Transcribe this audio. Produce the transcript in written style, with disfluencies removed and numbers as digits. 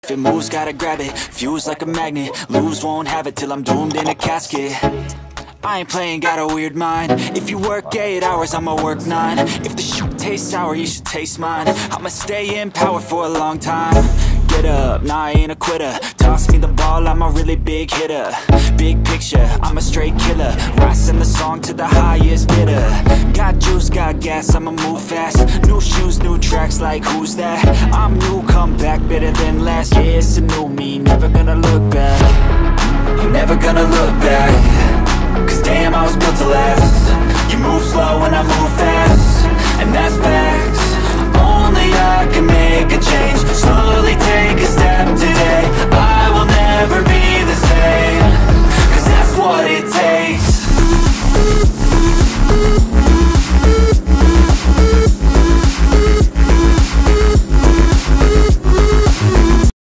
If it moves, gotta grab it, fuse like a magnet. Lose, won't have it till I'm doomed in a casket. I ain't playing, got a weird mind. If you work 8 hours, I'ma work 9. If the shit tastes sour, you should taste mine. I'ma stay in power for a long time. Get up, nah, I ain't a quitter. Toss me the ball, I'm a really big hitter. Big picture, I'm a straight killer. Rising the song to the highest bidder. Got juice, got gas, I'ma move fast. New shoes, new tracks, like who's that? I'm new, come back, better than last. Yeah, it's a new me, never gonna look back. I'm never gonna look back. Cause damn, I was built to last. You move slow and I move fast, and that's facts. Only I can make a change. Slowly take a step